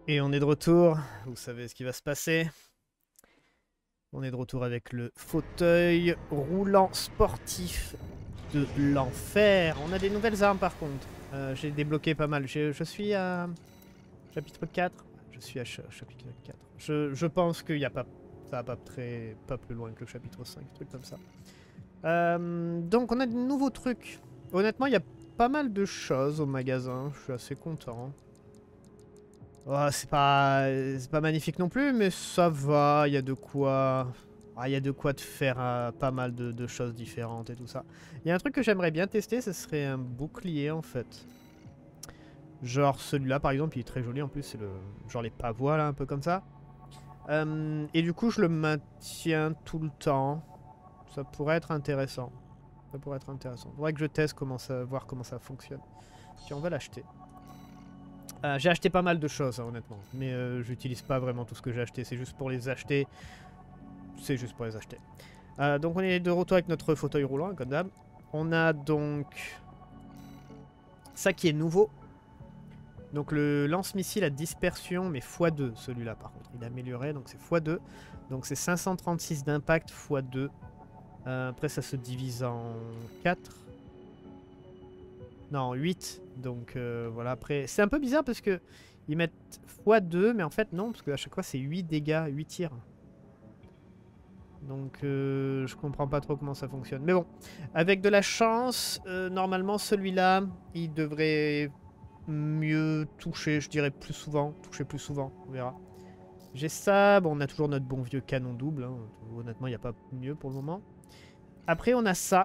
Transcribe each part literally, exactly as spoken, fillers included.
Et on est de retour, vous savez ce qui va se passer. On est de retour avec le fauteuil roulant sportif de l'enfer. On a des nouvelles armes par contre. Euh, J'ai débloqué pas mal. Je, je suis à chapitre quatre. Je suis à ch chapitre quatre. Je, je pense qu'il n'y a pas... Ça va pas, très, pas plus loin que le chapitre cinq, truc comme ça. Euh, donc on a de nouveaux trucs. Honnêtement, il y a pas mal de choses au magasin. Je suis assez content. Oh, c'est pas, c'est pas magnifique non plus, mais ça va, il y a de quoi... Ah, il y a de quoi te faire euh, pas mal de, de choses différentes et tout ça. Il y a un truc que j'aimerais bien tester, ce serait un bouclier en fait. Genre celui-là par exemple, il est très joli en plus, c'est le genre les pavois là, un peu comme ça. Euh, et du coup je le maintiens tout le temps. Ça pourrait être intéressant. Ça pourrait être intéressant. Faudrait que je teste comment ça, voir comment ça fonctionne. Si on va l'acheter. Euh, j'ai acheté pas mal de choses, hein, honnêtement. Mais euh, j'utilise pas vraiment tout ce que j'ai acheté. C'est juste pour les acheter. C'est juste pour les acheter. Euh, donc on est de retour avec notre fauteuil roulant, comme d'hab. On a donc... ça qui est nouveau. Donc le lance-missile à dispersion, mais fois deux, celui-là par contre. Il est amélioré, donc c'est fois deux. Donc c'est cinq cent trente-six d'impact fois deux. Euh, après ça se divise en quatre. Non, huit. Donc euh, voilà, après... C'est un peu bizarre parce que ils mettent fois deux, mais en fait non, parce qu'à chaque fois c'est huit dégâts, huit tirs. Donc euh, je comprends pas trop comment ça fonctionne. Mais bon, avec de la chance, euh, normalement celui-là, il devrait mieux toucher, je dirais plus souvent. Toucher plus souvent, on verra. J'ai ça, bon on a toujours notre bon vieux canon double. Hein. Honnêtement, il n'y a pas mieux pour le moment. Après on a ça.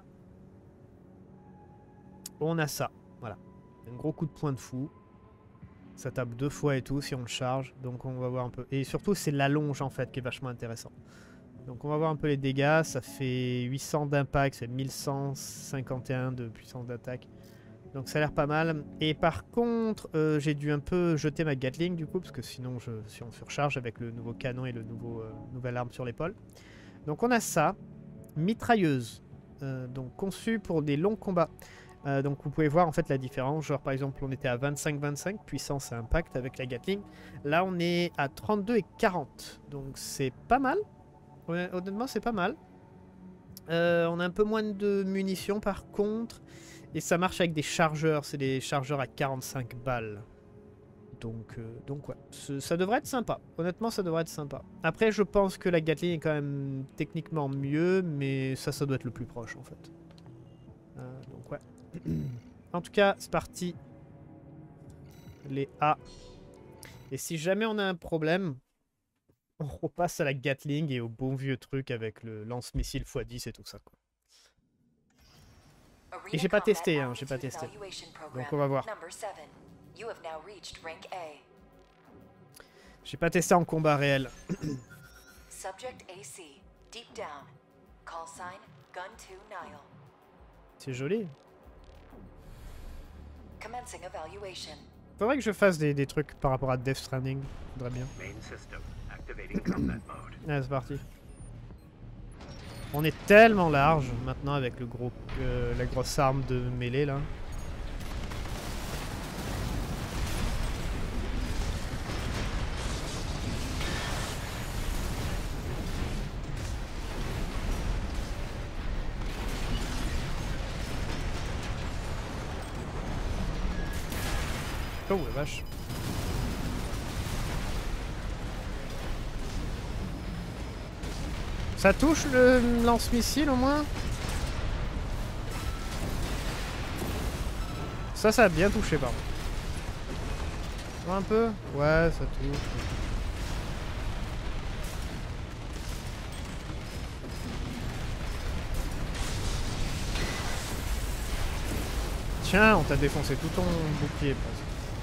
On a ça, voilà. Un gros coup de poing de fou. Ça tape deux fois et tout si on le charge. Donc on va voir un peu. Et surtout c'est l'allonge en fait qui est vachement intéressant. Donc on va voir un peu les dégâts. Ça fait huit cents d'impact, c'est mille cent cinquante et un de puissance d'attaque. Donc ça a l'air pas mal. Et par contre, euh, j'ai dû un peu jeter ma Gatling du coup, parce que sinon je, si on surcharge avec le nouveau canon et le nouveau euh, nouvelle arme sur l'épaule. Donc on a ça. Mitrailleuse. Euh, donc conçue pour des longs combats. Euh, donc vous pouvez voir en fait la différence. Genre par exemple on était à vingt-cinq vingt-cinq puissance et impact avec la Gatling. Là on est à trente-deux et quarante. Donc c'est pas mal. Honnêtement c'est pas mal. Euh, on a un peu moins de munitions par contre. Et ça marche avec des chargeurs. C'est des chargeurs à quarante-cinq balles. Donc, euh, donc ouais. Ça devrait être sympa. Honnêtement ça devrait être sympa. Après je pense que la Gatling est quand même techniquement mieux. Mais ça ça doit être le plus proche en fait. Euh, donc ouais. En tout cas, c'est parti. Les A. Et si jamais on a un problème, on repasse à la Gatling et au bon vieux truc avec le lance-missile fois dix et tout ça, quoi. Et j'ai pas testé, hein, j'ai pas testé. Donc on va voir. J'ai pas testé en combat réel. C'est joli. Faudrait que je fasse des, des trucs par rapport à Death Stranding. Faudrait bien. Allez, c'est parti. On est tellement large maintenant avec le gros, euh, la grosse arme de mêlée là. Oh la vache. Ça touche le lance-missile au moins? Ça, ça a bien touché par contre. Un peu? Ouais, ça touche. Tiens, on t'a défoncé tout ton bouclier presque.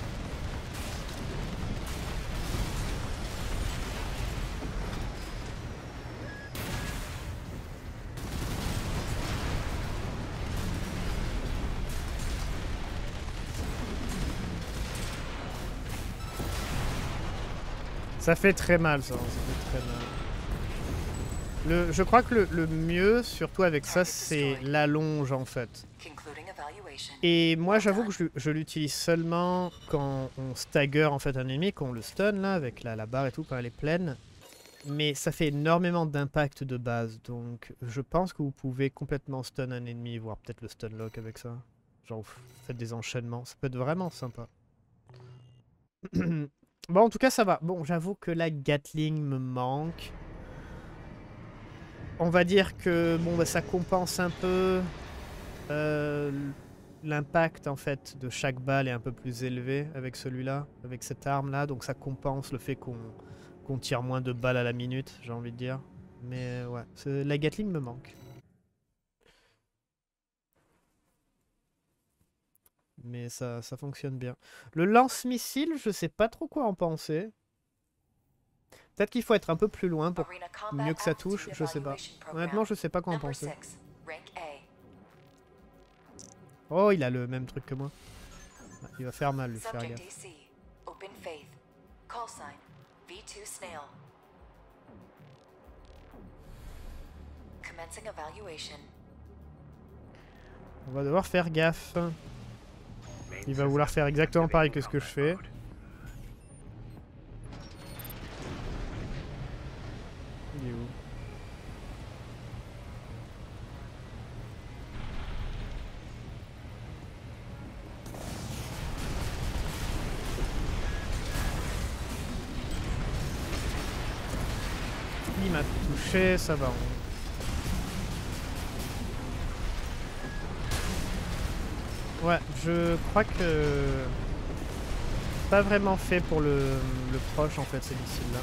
Ça fait très mal, ça. Ça fait très mal. Le, je crois que le, le mieux, surtout avec ça, c'est l'allonge, en fait. Et moi j'avoue que je, je l'utilise seulement quand on stagger en fait un ennemi, quand on le stun là, avec la, la barre et tout, quand elle est pleine. Mais ça fait énormément d'impact de base, donc je pense que vous pouvez complètement stun un ennemi, voire peut-être le stun lock avec ça. Genre vous faites des enchaînements, ça peut être vraiment sympa. Bon, en tout cas ça va. Bon, j'avoue que la Gatling me manque. On va dire que bon, bah, ça compense un peu. Euh, L'impact en fait de chaque balle est un peu plus élevé avec celui-là, avec cette arme-là, donc ça compense le fait qu'on qu'on tire moins de balles à la minute, j'ai envie de dire. Mais ouais, la Gatling me manque. Mais ça, ça fonctionne bien. Le lance-missile, je sais pas trop quoi en penser. Peut-être qu'il faut être un peu plus loin pour mieux que ça touche, je sais pas. Honnêtement, je sais pas quoi en penser. Oh, il a le même truc que moi. Ah, il va faire mal, lui, faire gaffe. On va devoir faire gaffe. Il va vouloir faire exactement pareil que ce que je fais. Il est où? Il m'a touché, ça va. Ouais, je crois que pas vraiment fait pour le, le proche en fait ces missiles là.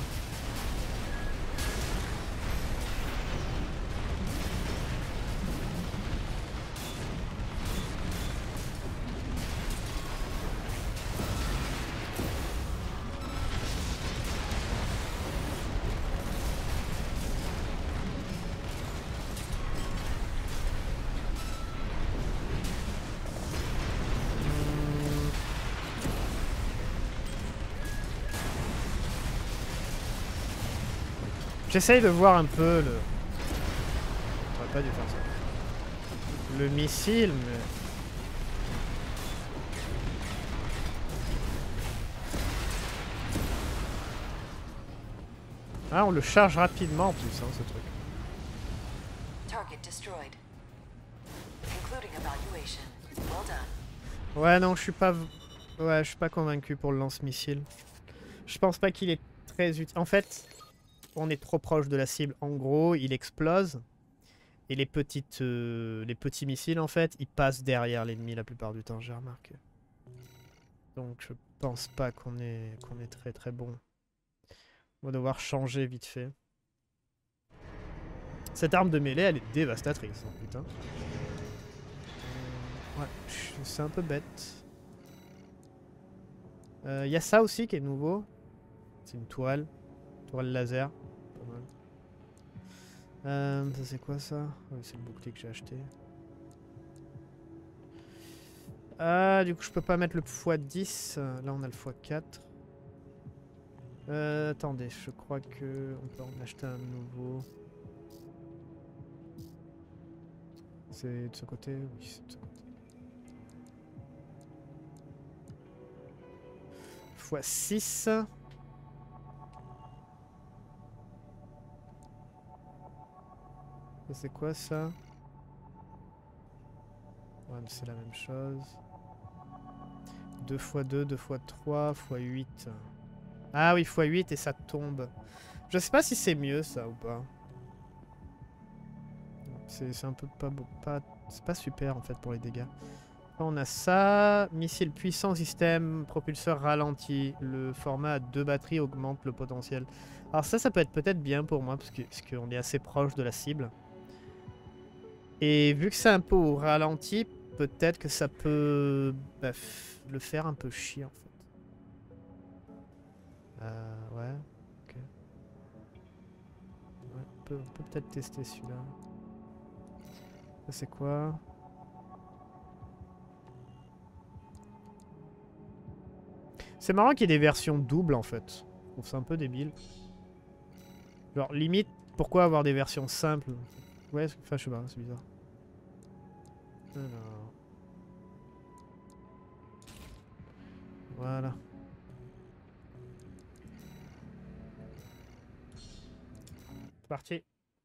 J'essaye de voir un peu le... J'aurais pas dû faire ça. Le missile, mais... Ah, on le charge rapidement en plus, hein, ce truc. Ouais, non, je suis pas... Ouais, je suis pas convaincu pour le lance-missile. Je pense pas qu'il est très utile. En fait... On est trop proche de la cible. En gros, il explose. Et les, petites, euh, les petits missiles, en fait, ils passent derrière l'ennemi la plupart du temps, j'ai remarqué. Donc je pense pas qu'on est, qu'on est très très bon. On va devoir changer vite fait. Cette arme de mêlée, elle est dévastatrice, hein, putain. Euh, ouais, c'est un peu bête. Il euh, y a ça aussi qui est nouveau. C'est une toile. Toile laser. Pas mal. Euh, ça c'est quoi ça? Oui, c'est le bouclier que j'ai acheté. Ah, du coup je peux pas mettre le fois dix. Là on a le fois quatre. Euh, attendez, je crois que on peut en acheter un nouveau. C'est de ce côté? Oui, c'est de ce côté. fois six. C'est quoi ça? Ouais, mais c'est la même chose. deux fois deux, deux fois trois, fois huit. Ah oui, fois huit et ça tombe. Je sais pas si c'est mieux ça ou pas. C'est un peu pas... pas c'est pas super en fait pour les dégâts. On a ça. Missile puissant, système, propulseur ralenti. Le format à deux batteries augmente le potentiel. Alors ça, ça peut être peut-être bien pour moi parce que parce qu'on est assez proche de la cible. Et vu que c'est un peu au ralenti, peut-être que ça peut bah, le faire un peu chier en fait. Euh, ouais, ok. Ouais, on peut peut-être peut tester celui-là. Ça c'est quoi? C'est marrant qu'il y ait des versions doubles en fait. Je trouve ça un peu débile. Genre limite, pourquoi avoir des versions simples? Ouais, enfin je sais pas, c'est bizarre. Alors... Voilà. C'est parti.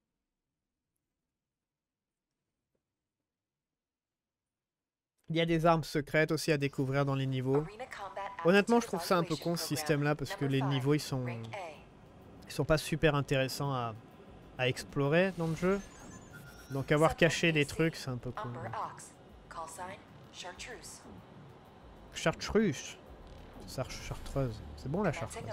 Il y a des armes secrètes aussi à découvrir dans les niveaux. Honnêtement, je trouve ça un peu con ce système-là parce que les niveaux ils sont ils sont pas super intéressants à, à explorer dans le jeu. Donc avoir caché des trucs, c'est un peu con. Chartreuse. Chartreuse. C'est bon la chartreuse.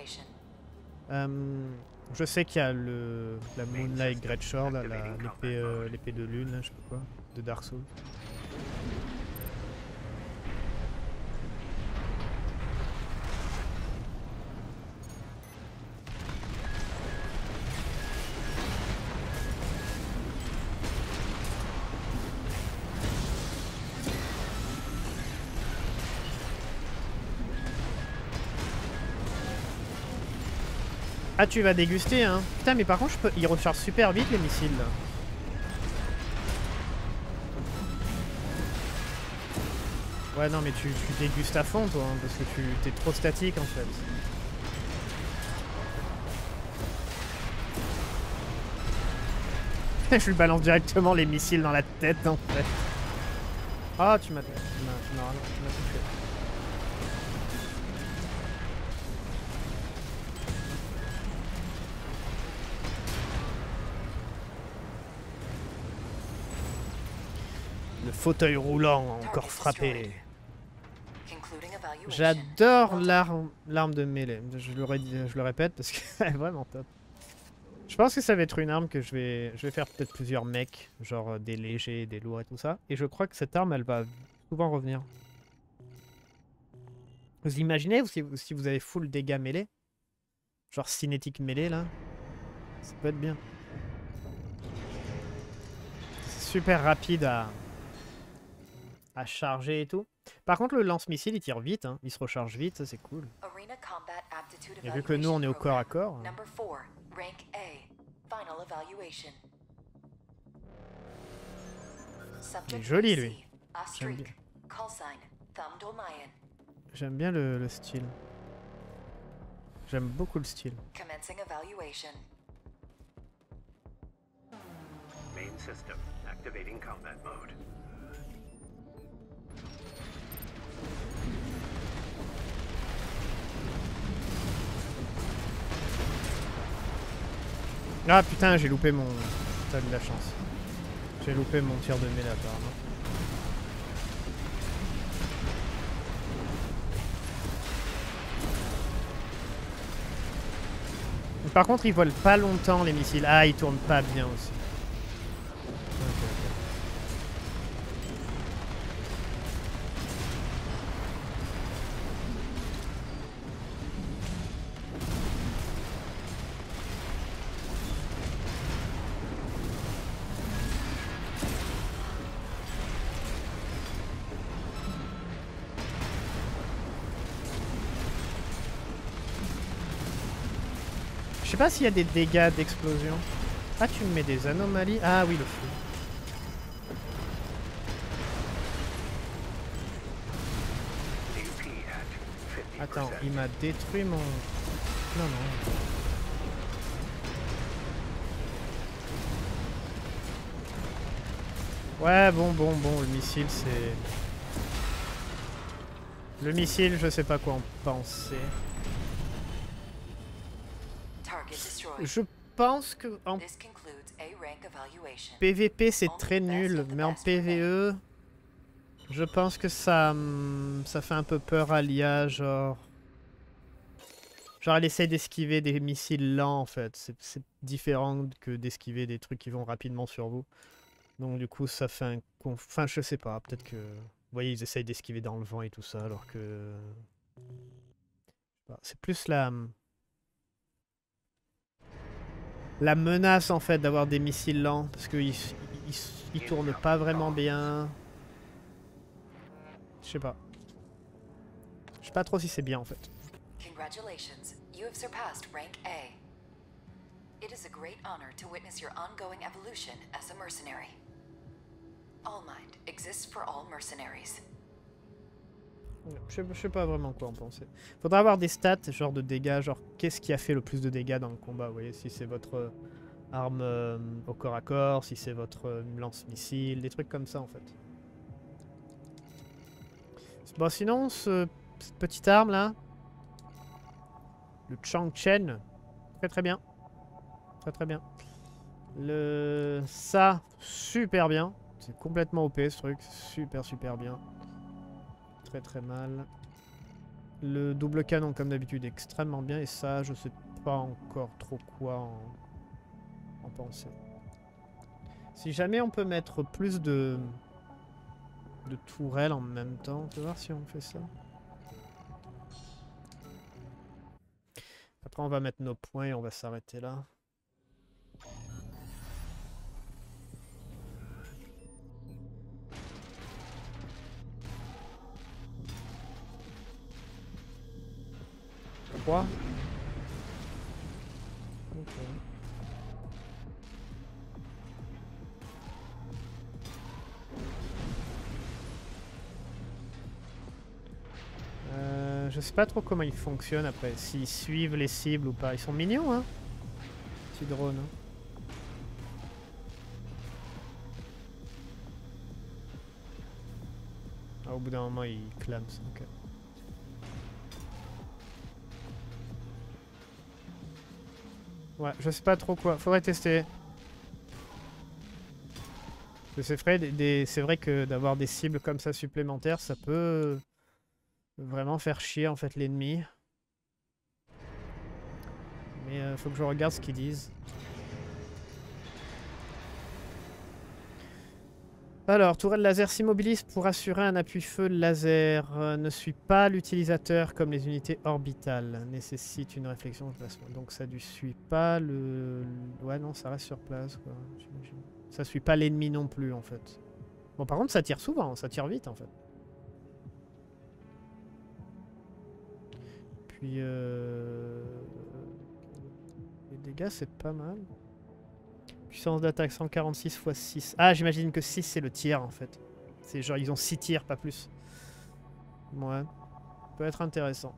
Euh, je sais qu'il y a le la Moonlight Greatsword, l'épée euh, l'épée de lune, là, je sais pas quoi, de Dark Souls. Ah, tu vas déguster, hein. Putain, mais par contre, je peux... ils rechargent super vite, les missiles, là. Ouais, non, mais tu, tu dégustes à fond, toi, hein, parce que tu t'es trop statique, en fait. Je lui balance directement les missiles dans la tête, en fait. Ah, tu m'as... Tu m'as touché. Le fauteuil roulant encore frappé. J'adore l'arme l'arme de mêlée. Je le, je le répète parce qu'elle est vraiment top. Je pense que ça va être une arme que je vais, je vais faire peut-être plusieurs mecs, genre des légers, des lourds et tout ça. Et je crois que cette arme, elle va souvent revenir. Vous imaginez si, si vous avez full dégâts mêlés? Genre cinétique mêlée là? Ça peut être bien. C'est super rapide à, à charger et tout. Par contre, le lance-missile, il tire vite, hein. Il se recharge vite, ça c'est cool. Et vu que nous, on est au corps à corps... Hein. Il est joli, lui. J'aime bien. J'aime bien le, le style. J'aime beaucoup le style. Main system activating combat mode. Ah putain, j'ai loupé mon... T'as de la chance. J'ai loupé mon tir de mêlée apparemment. Par contre, ils volent pas longtemps les missiles. Ah, ils tournent pas bien aussi. Okay, okay. Je sais pas s'il y a des dégâts d'explosion. Ah, tu me mets des anomalies. Ah oui, le feu. Attends, il m'a détruit mon... Non, non. Ouais, bon, bon, bon, le missile, c'est... Le missile, je sais pas quoi en penser. Je pense que en P V P c'est très nul, mais en P V E, je pense que ça, ça fait un peu peur à l'I A, genre... Genre elle essaie d'esquiver des missiles lents en fait, c'est différent que d'esquiver des trucs qui vont rapidement sur vous. Donc du coup ça fait un... Enfin je sais pas, peut-être que... Vous voyez, ils essayent d'esquiver dans le vent et tout ça, alors que... C'est plus la... La menace en fait d'avoir des missiles lents, parce qu'ils ils, ils tournent pas vraiment bien. Je sais pas. Je sais pas trop si c'est bien en fait. Congratulations, you have surpassed rank A. It is a great honor to witness your ongoing evolution as a mercenary. All Might exists for all mercenaries. Je sais, je sais pas vraiment quoi en penser. Faudra avoir des stats, genre de dégâts, genre qu'est-ce qui a fait le plus de dégâts dans le combat, vous voyez, si c'est votre euh, arme euh, au corps à corps, si c'est votre euh, lance-missile, des trucs comme ça en fait. Bon sinon, ce, cette petite arme là, le Changchen, très très bien. Très très bien. Le... Ça, super bien. C'est complètement O P ce truc, super super bien. Très très mal. Le double canon, comme d'habitude, extrêmement bien. Et ça, je sais pas encore trop quoi en, en penser. Si jamais on peut mettre plus de, de tourelles en même temps, on va voir si on fait ça. Après, on va mettre nos points et on va s'arrêter là. trois. Ok. Euh, je sais pas trop comment ils fonctionnent après, s'ils suivent les cibles ou pas. Ils sont mignons, hein, petits drones. Hein. Ah, au bout d'un moment, ils clament. Ok. Ouais, je sais pas trop quoi. Faudrait tester. C'est vrai, des, des, c'est vrai que d'avoir des cibles comme ça supplémentaires, ça peut vraiment faire chier en fait l'ennemi. Mais euh, faut que je regarde ce qu'ils disent. Alors, tourelle laser s'immobilise pour assurer un appui-feu laser. Euh, ne suit pas l'utilisateur comme les unités orbitales. Nécessite une réflexion de placement. Donc ça ne suit pas le... Ouais, non, ça reste sur place, quoi. J'imagine. Ça suit pas l'ennemi non plus, en fait. Bon, par contre, ça tire souvent. Ça tire vite, en fait. Puis... Euh... Les dégâts, c'est pas mal. Puissance d'attaque cent quarante-six fois six. Ah, j'imagine que six, c'est le tir, en fait. C'est genre, ils ont six tirs, pas plus. Ouais. Peut être intéressant.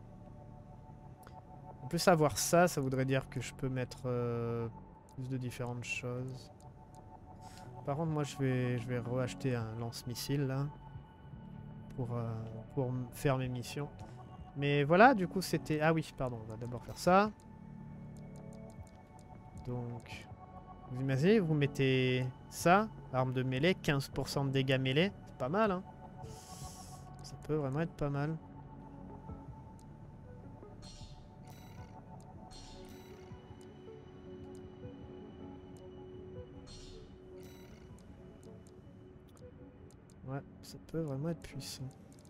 En plus, avoir ça, ça voudrait dire que je peux mettre euh, plus de différentes choses. Par contre, moi, je vais, je vais re-acheter un lance-missile, là. Pour, euh, pour faire mes missions. Mais voilà, du coup, c'était... Ah oui, pardon, on va d'abord faire ça. Donc... Vous imaginez, vous mettez ça, arme de mêlée, quinze pour cent de dégâts mêlés. C'est pas mal, hein. Ça peut vraiment être pas mal. Ouais, ça peut vraiment être puissant.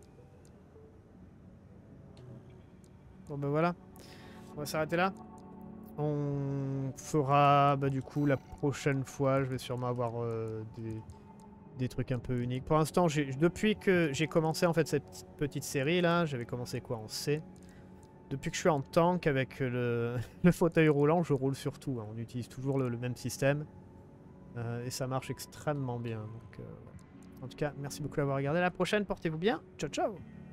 Bon bah voilà, on va s'arrêter là. On fera bah, du coup la prochaine fois, je vais sûrement avoir euh, des, des trucs un peu uniques. Pour l'instant, depuis que j'ai commencé en fait cette petite, petite série là, j'avais commencé quoi en C. Depuis que je suis en tank avec le, le fauteuil roulant, je roule sur tout. Hein. On utilise toujours le, le même système. Euh, et ça marche extrêmement bien. Donc, euh, en tout cas, merci beaucoup d'avoir regardé. À la prochaine, portez-vous bien. Ciao, ciao!